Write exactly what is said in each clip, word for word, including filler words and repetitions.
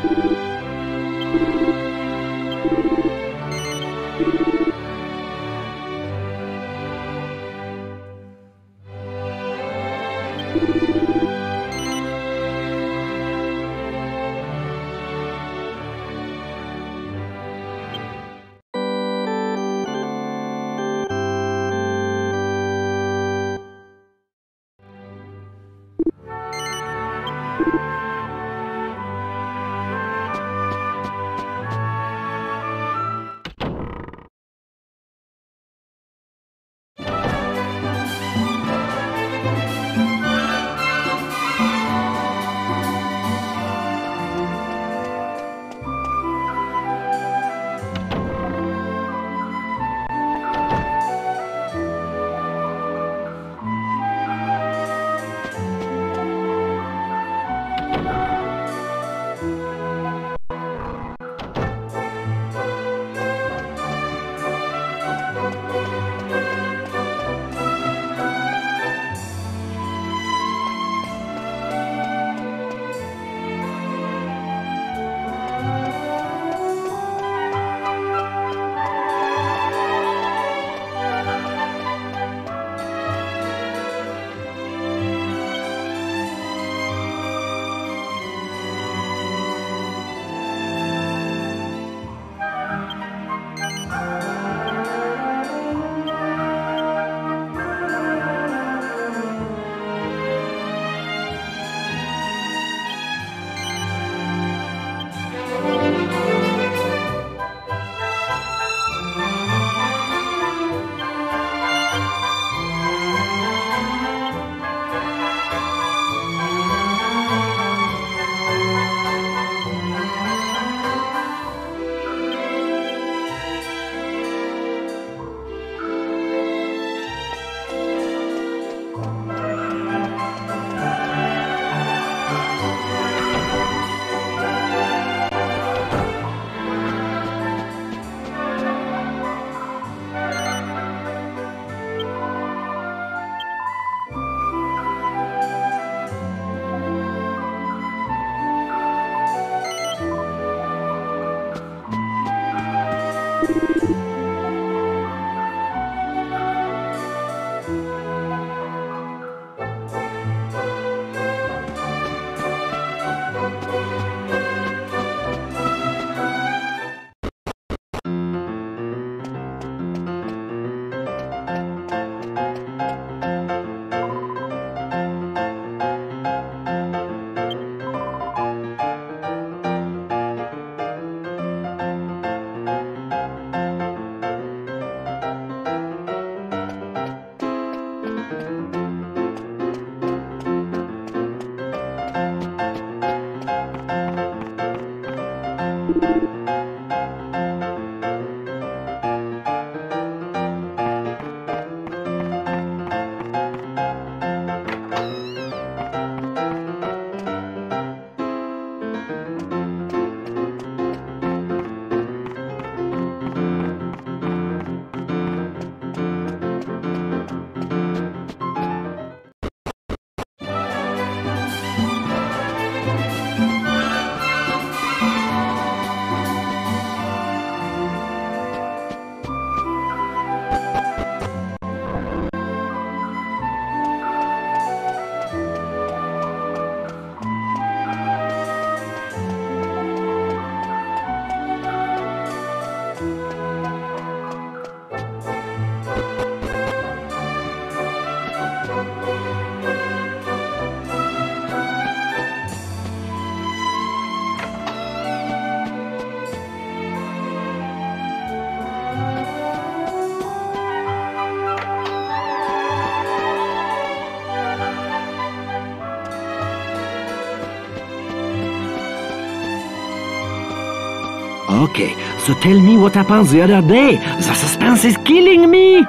Okay, so tell me what happened the other day. The suspense is killing me.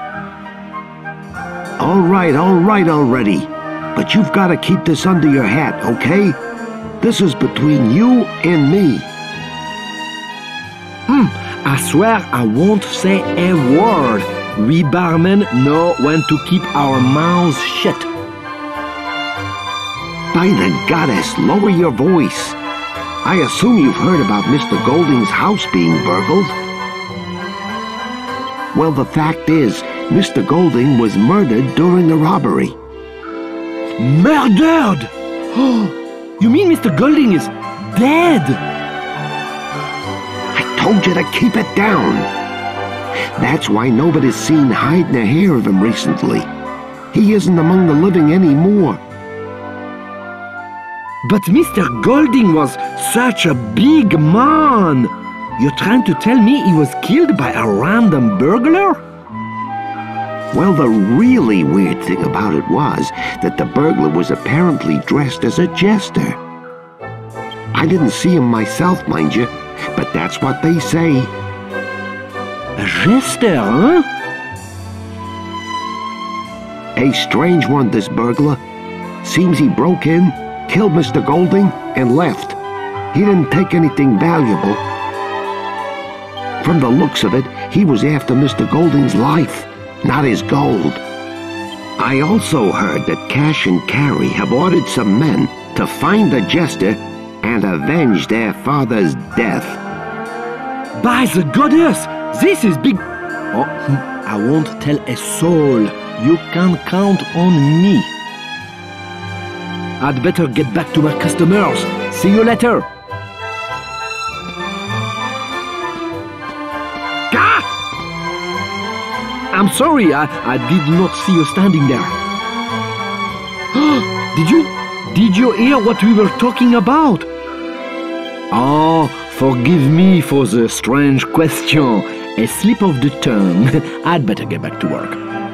All right, all right already. But you've got to keep this under your hat, okay? This is between you and me. Hmm, I swear I won't say a word. We barmen know when to keep our mouths shut. By the goddess, lower your voice. I assume you've heard about Mister Golding's house being burgled. Well, the fact is, Mister Golding was murdered during the robbery. Murdered? Oh, you mean Mister Golding is dead? I told you to keep it down. That's why nobody's seen hide nor hair of him recently. He isn't among the living anymore. But Mister Golding was such a big man. You're trying to tell me he was killed by a random burglar? Well, the really weird thing about it was that the burglar was apparently dressed as a jester. I didn't see him myself, mind you, but that's what they say. A jester, huh? A strange one, this burglar. Seems he broke in, killed Mister Golding, and left. He didn't take anything valuable. From the looks of it, he was after Mister Golding's life, not his gold. I also heard that Cash and Carrie have ordered some men to find the jester and avenge their father's death. By the goddess, this is big... Oh, I won't tell a soul. You can count on me. I'd better get back to my customers. See you later. Ah! I'm sorry, I, I did not see you standing there. Did you... Did you hear what we were talking about? Oh, forgive me for the strange question. A slip of the tongue. I'd better get back to work.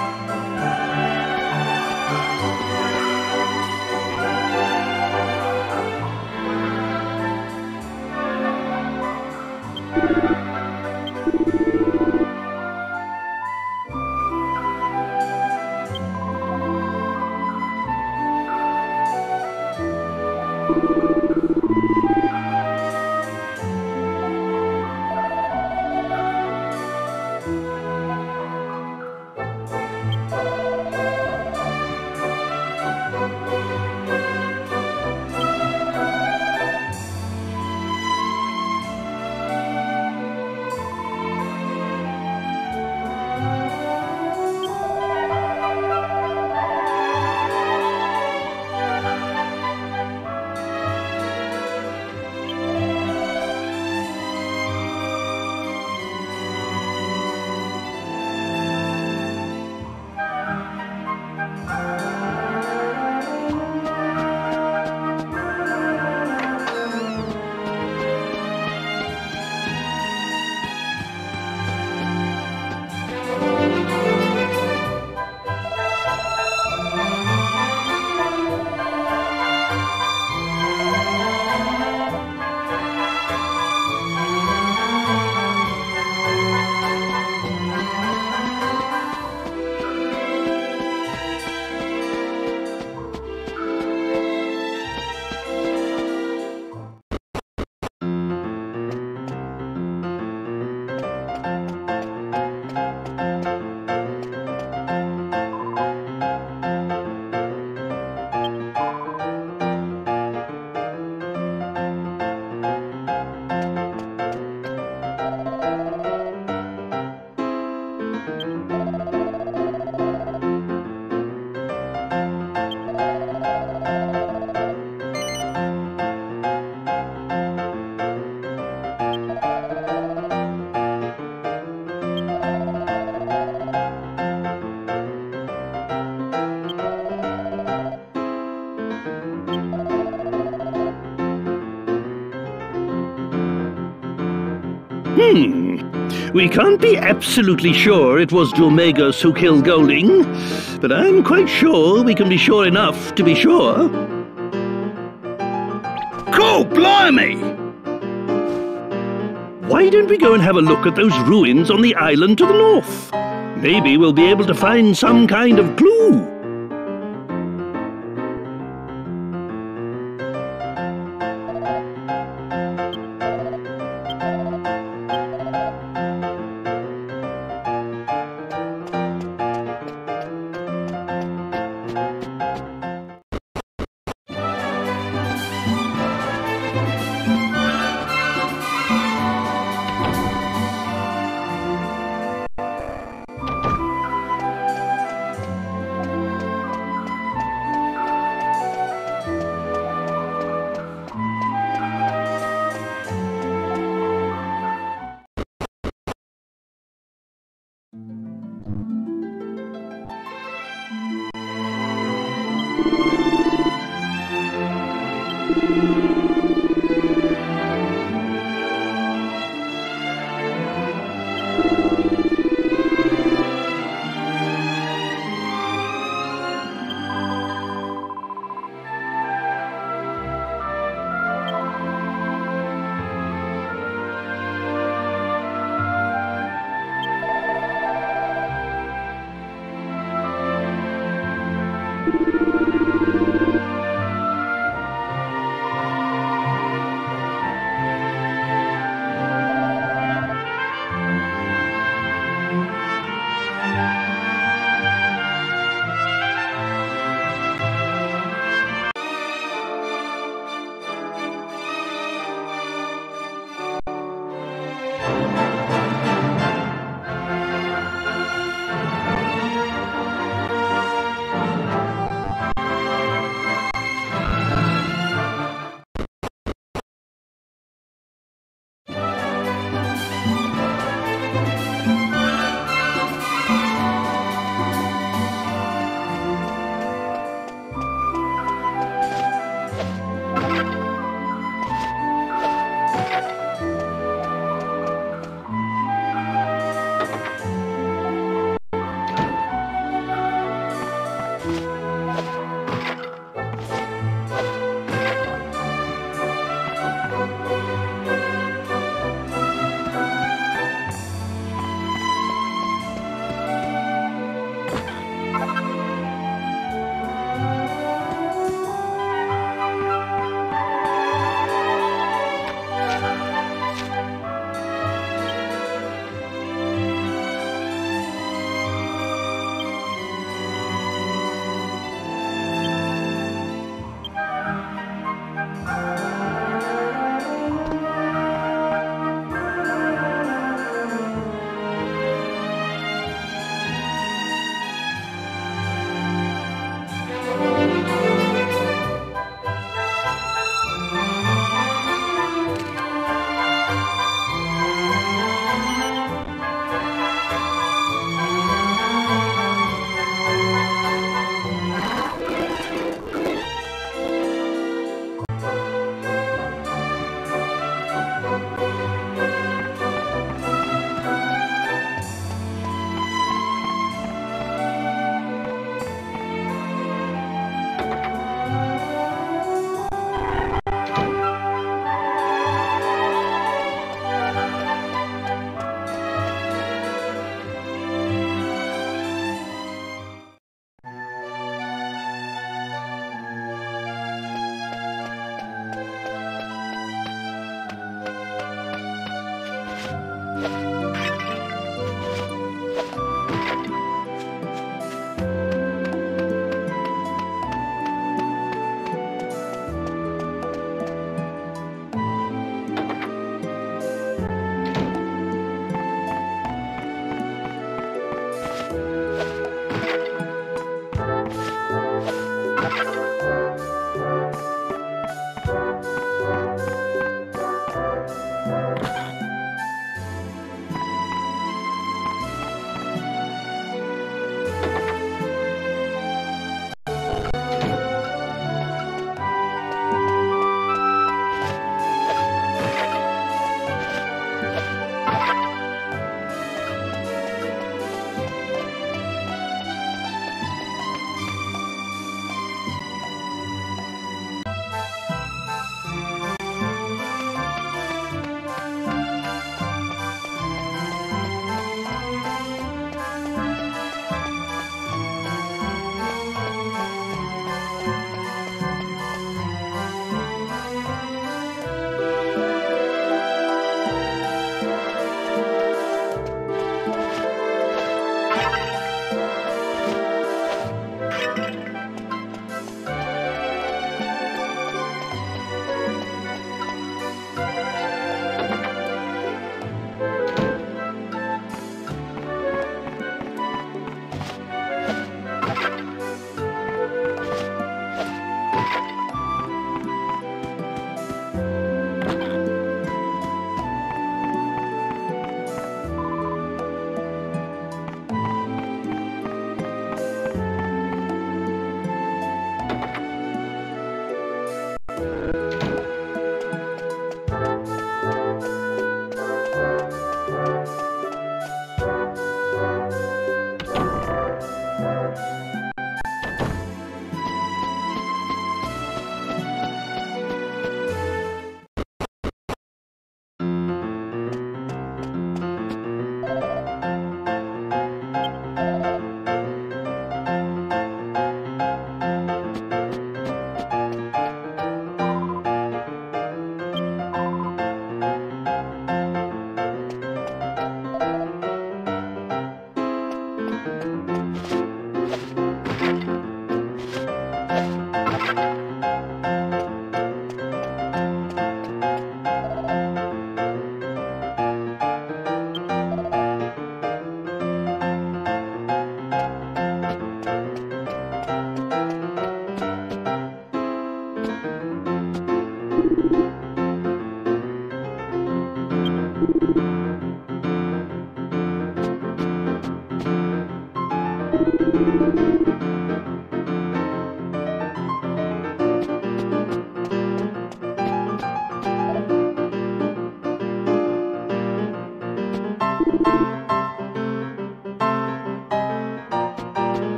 Hmm. We can't be absolutely sure it was Jormagus who killed Golding, but I'm quite sure we can be sure enough to be sure. Go, blimey! Why don't we go and have a look at those ruins on the island to the north? Maybe we'll be able to find some kind of clue.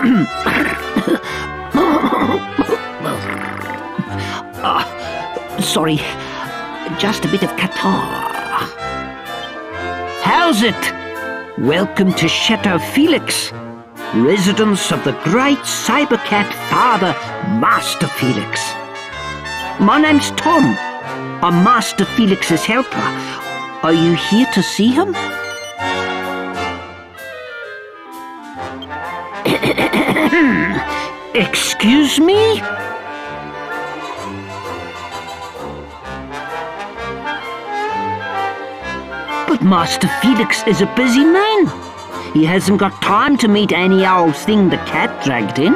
uh, sorry, just a bit of catarrh. How's it? Welcome to Chateau Felix, residence of the great saber cat father, Master Felix. My name's Tom. I'm Master Felix's helper. Are you here to see him? Excuse me? But Master Felix is a busy man. He hasn't got time to meet any old thing the cat dragged in.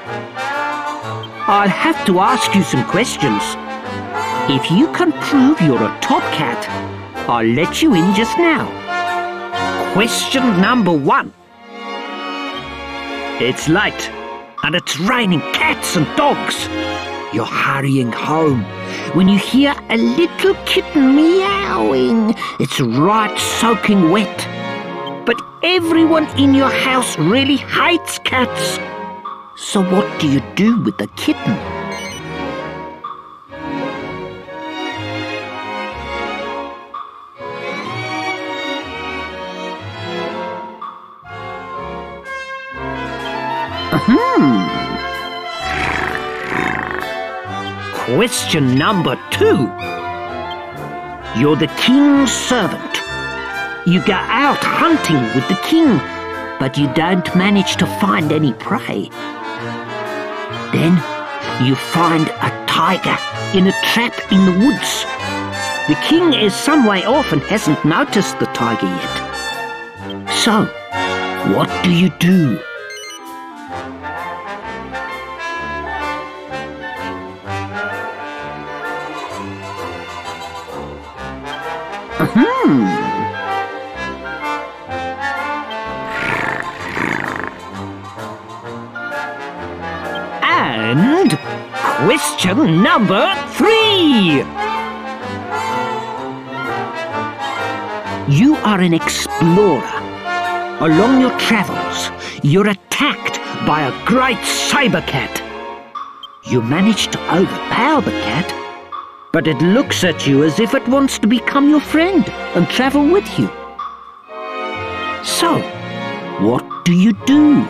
I'll have to ask you some questions. If you can prove you're a top cat, I'll let you in just now. Question number one. It's late, and it's raining cats and dogs. You're hurrying home when you hear a little kitten meowing. It's right soaking wet. But everyone in your house really hates cats. So what do you do with the kitten? Hmm. Question number two. You're the king's servant. You go out hunting with the king, but you don't manage to find any prey. Then you find a tiger in a trap in the woods. The king is some way off and hasn't noticed the tiger yet. So, what do you do? Hmm. And question number three. You are an explorer. Along your travels, you're attacked by a great saber cat. You manage to overpower the cat, but it looks at you as if it wants to become your friend and travel with you. So, what do you do?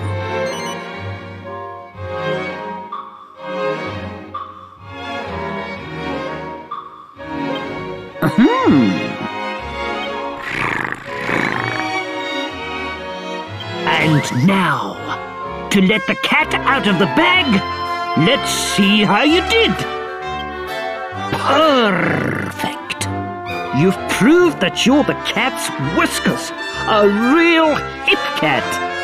Hmm. And now, to let the cat out of the bag, let's see how you did. Perfect. You've proved that you're the cat's whiskers, a real hip cat.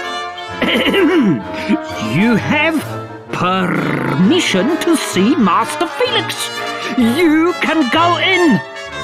You have permission to see Master Felix. You can go in.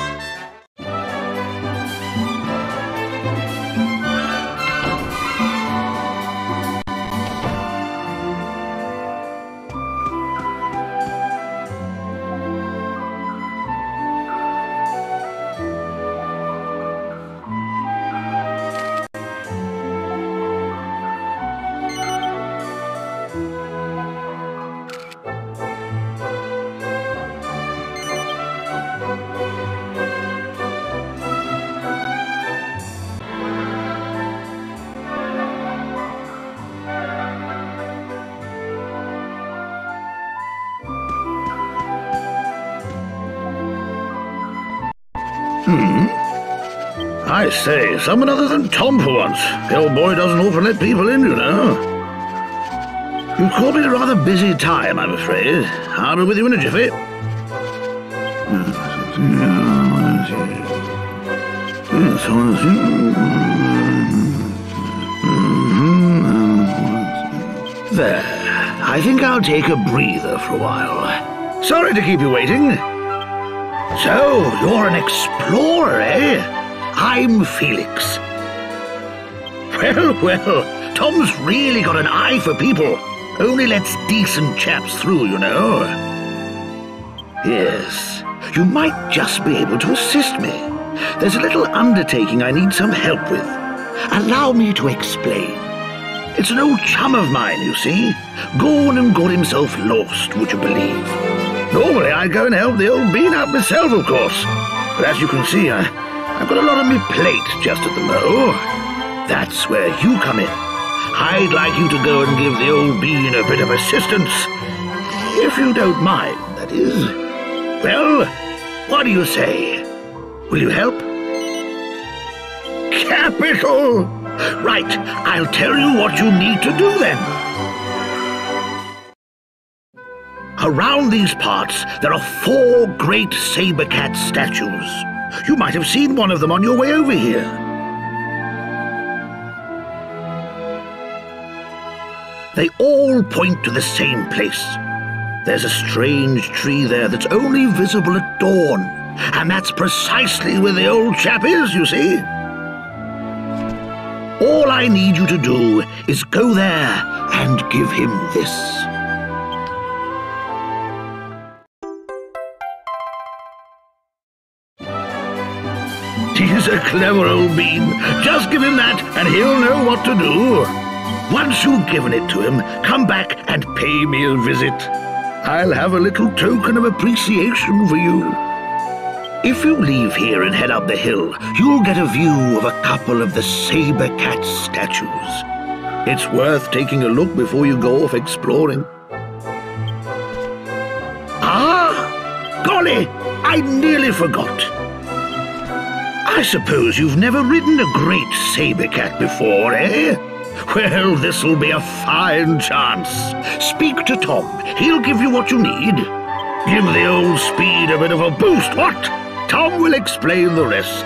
Hmm? I say, someone other than Tom for once. The old boy doesn't often let people in, you know. You've caught me at a rather busy time, I'm afraid. I'll be with you in a jiffy. There. I think I'll take a breather for a while. Sorry to keep you waiting. So, you're an explorer, eh? I'm Felix. Well, well, Tom's really got an eye for people. Only lets decent chaps through, you know. Yes, you might just be able to assist me. There's a little undertaking I need some help with. Allow me to explain. It's an old chum of mine, you see. Gone and got himself lost, would you believe? Normally I'd go and help the old bean out myself, of course. But as you can see, I, I've got a lot on my plate just at the mo. That's where you come in. I'd like you to go and give the old bean a bit of assistance. If you don't mind, that is. Well, what do you say? Will you help? Capital! Right, I'll tell you what you need to do then. Around these parts, there are four great saber cat statues. You might have seen one of them on your way over here. They all point to the same place. There's a strange tree there that's only visible at dawn, and that's precisely where the old chap is, you see. All I need you to do is go there and give him this. He's a clever old bean. Just give him that and he'll know what to do. Once you've given it to him, come back and pay me a visit. I'll have a little token of appreciation for you. If you leave here and head up the hill, you'll get a view of a couple of the saber cat statues. It's worth taking a look before you go off exploring. Ah! Golly! I nearly forgot. I suppose you've never ridden a great saber cat before, eh? Well, this'll be a fine chance. Speak to Tom. He'll give you what you need. Give the old speed a bit of a boost, what? Tom will explain the rest.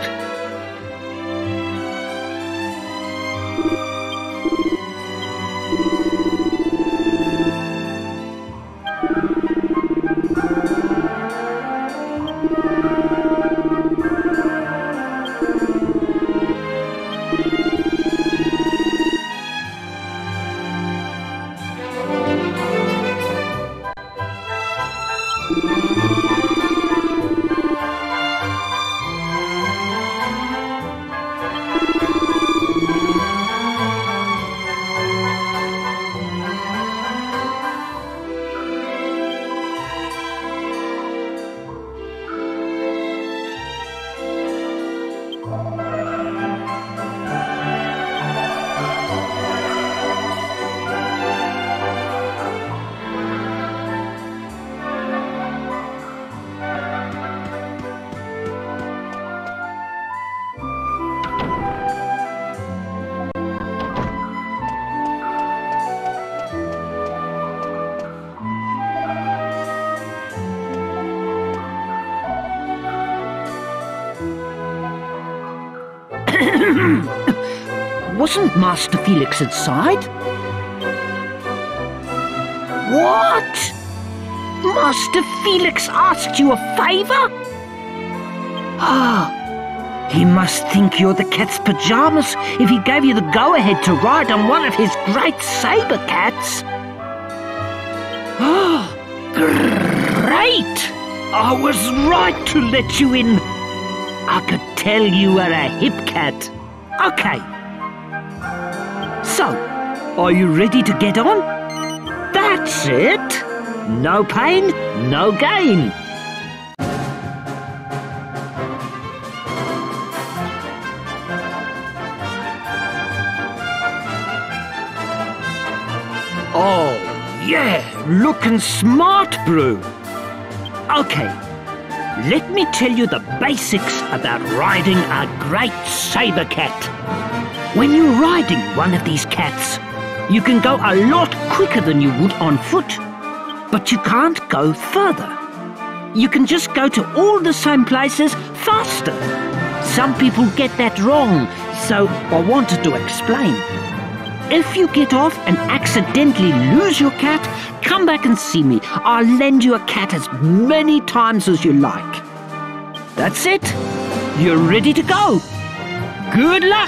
Wasn't Master Felix inside? What? Master Felix asked you a favor? Ah, he must think you're the cat's pajamas if he gave you the go-ahead to ride on one of his great saber cats. Ah, great! I was right to let you in. I could tell you were a hip cat. Okay. So, are you ready to get on? That's it. No pain, no gain. Oh, yeah, looking smart, Brew. Okay, let me tell you the basics about riding a great saber cat. When you're riding one of these cats, you can go a lot quicker than you would on foot, but you can't go further. You can just go to all the same places faster. Some people get that wrong, so I wanted to explain. If you get off and accidentally lose your cat, come back and see me. I'll lend you a cat as many times as you like. That's it. You're ready to go. Good luck.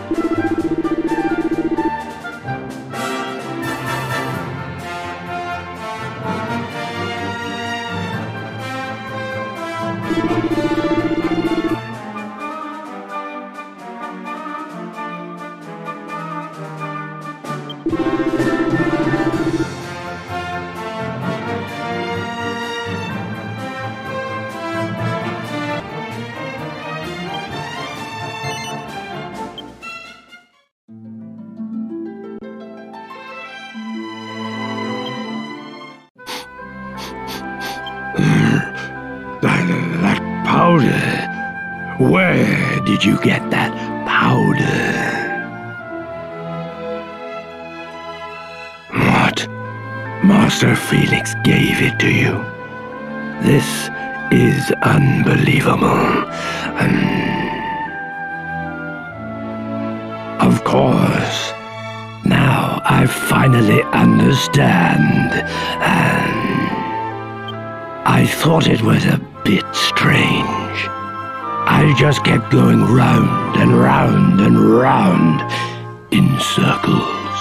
That, that powder. Where did you get that powder? What? Master Felix gave it to you? This is unbelievable. Um, of course. Now I finally understand. And I thought it was a bit strange. I just kept going round and round and round in circles.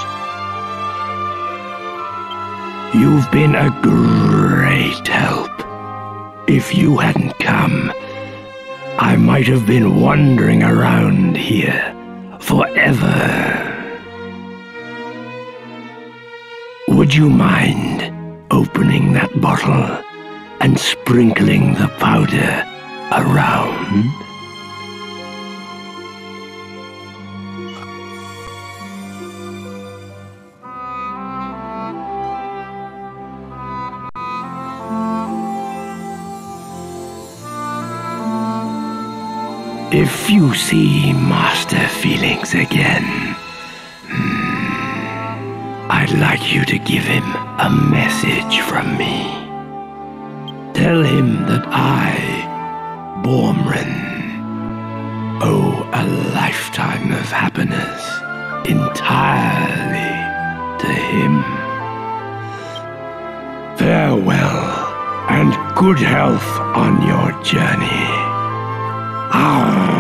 You've been a great help. If you hadn't come, I might have been wandering around here forever. Would you mind opening that bottle and sprinkling the powder around? If you see Master Felix again, I'd like you to give him a message from me. Tell him that I, Bormren, owe a lifetime of happiness entirely to him. Farewell, and good health on your journey. Ah.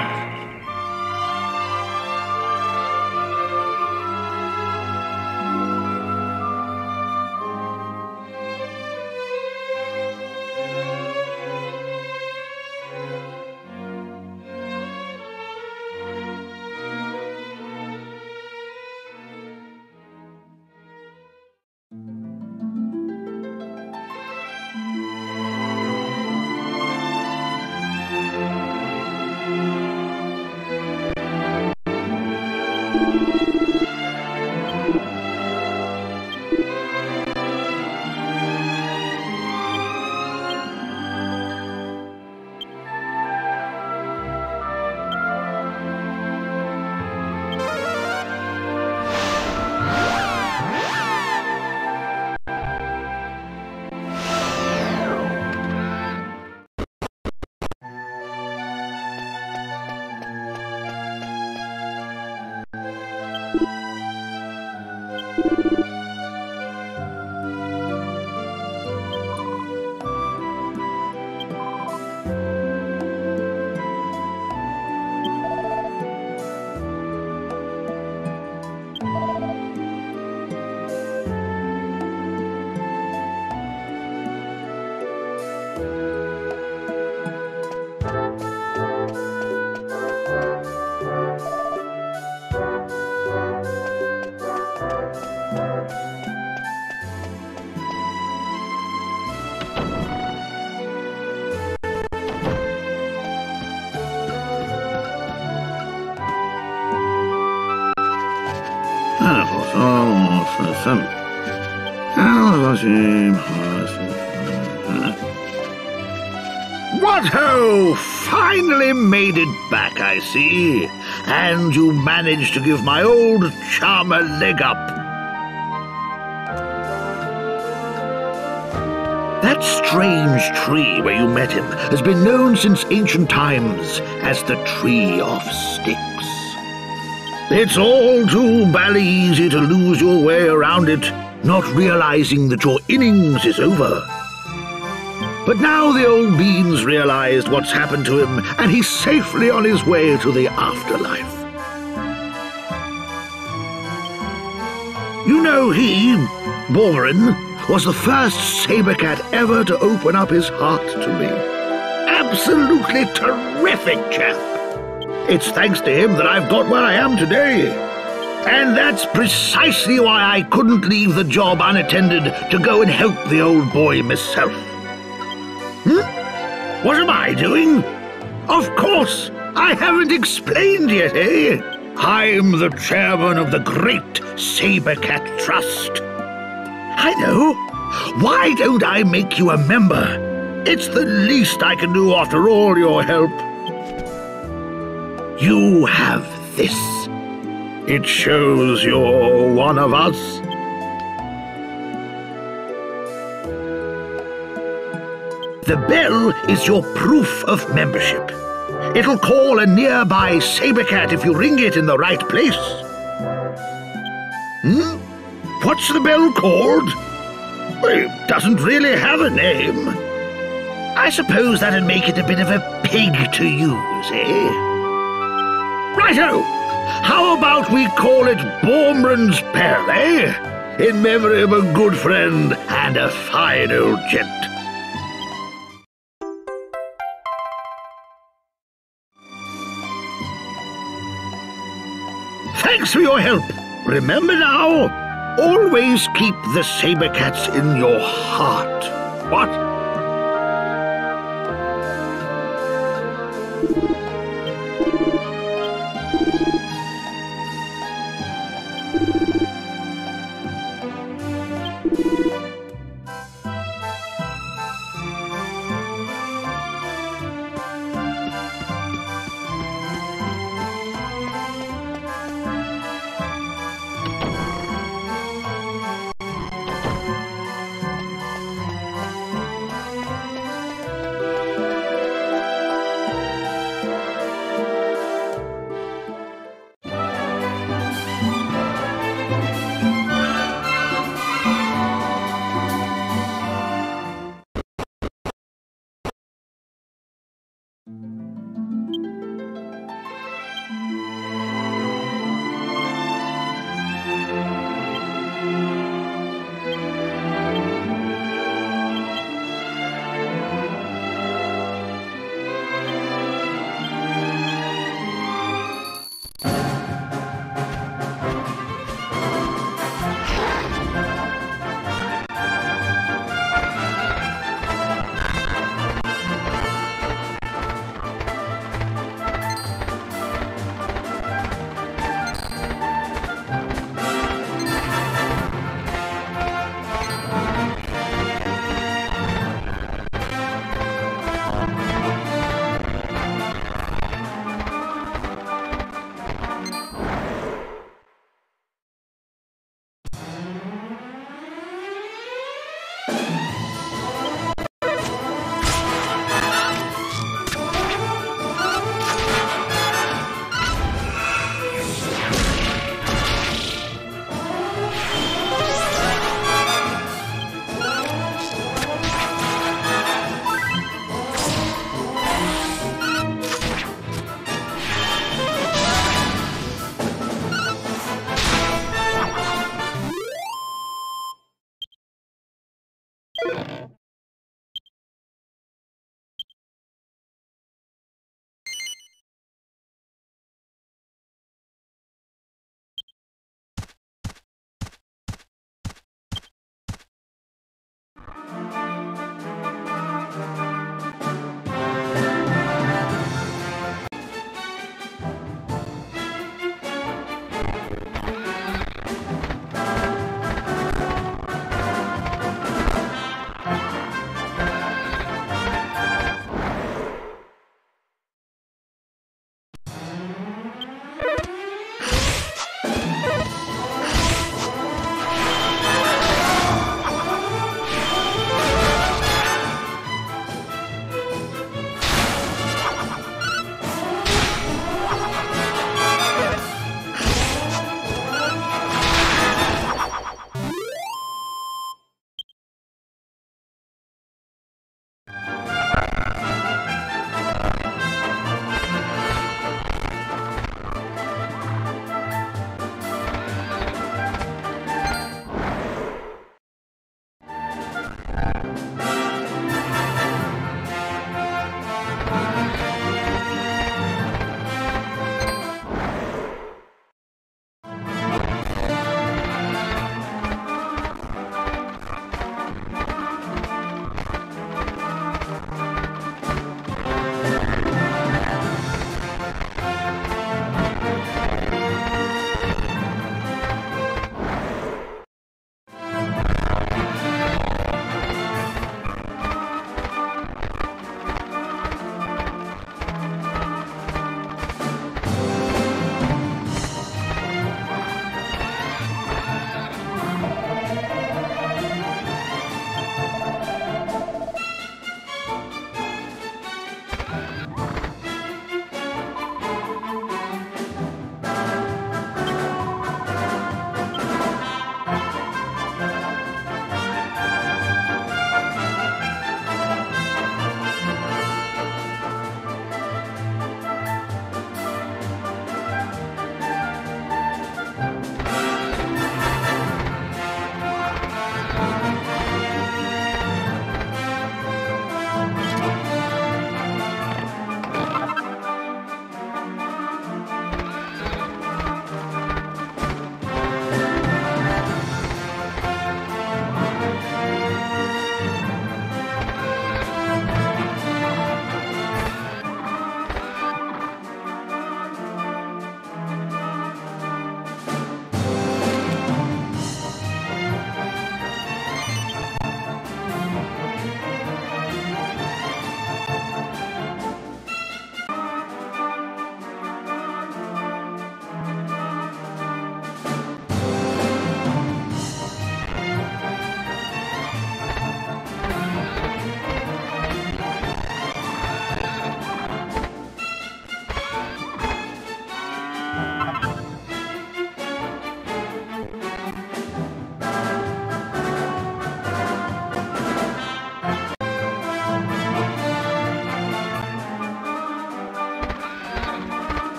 What ho! Finally made it back, I see. And you managed to give my old charmer leg up. That strange tree where you met him has been known since ancient times as the Tree of Styx. It's all too bally easy to lose your way around it, not realizing that your innings is over. But now the old bean's realized what's happened to him, and he's safely on his way to the afterlife. You know he, Bormarin, was the first saber cat ever to open up his heart to me. Absolutely terrific chap. It's thanks to him that I've got where I am today. And that's precisely why I couldn't leave the job unattended to go and help the old boy myself. Hmm? What am I doing? Of course, I haven't explained yet, eh? I'm the chairman of the Great Saber Cat Trust. I know. Why don't I make you a member? It's the least I can do after all your help. You have this. It shows you're one of us. The bell is your proof of membership. It'll call a nearby saber cat if you ring it in the right place. Hmm? What's the bell called? Well, it doesn't really have a name. I suppose that'd make it a bit of a pig to use, eh? Righto! How about we call it Bormarin's Bell, eh? In memory of a good friend and a fine old gent. Thanks for your help. Remember now, always keep the saber cats in your heart. What?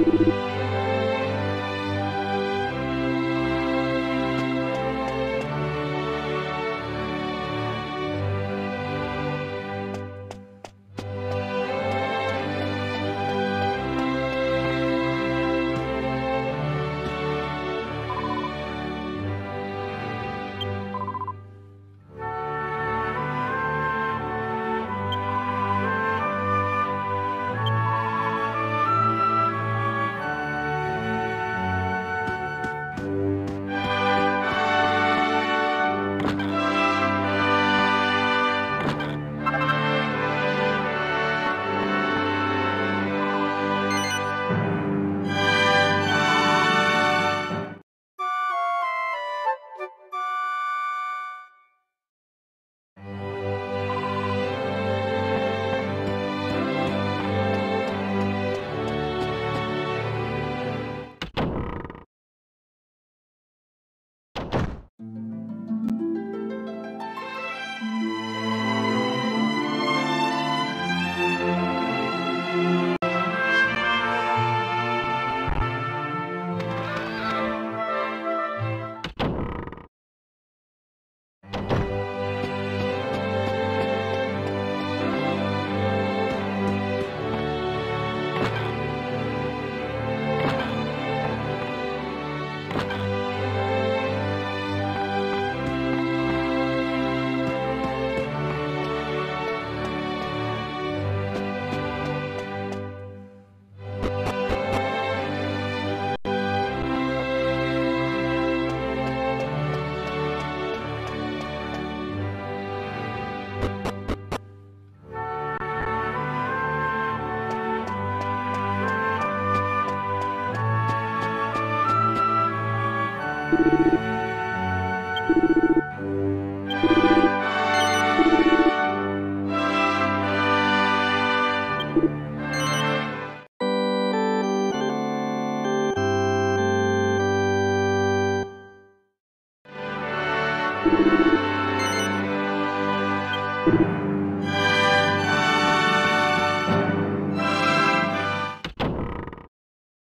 you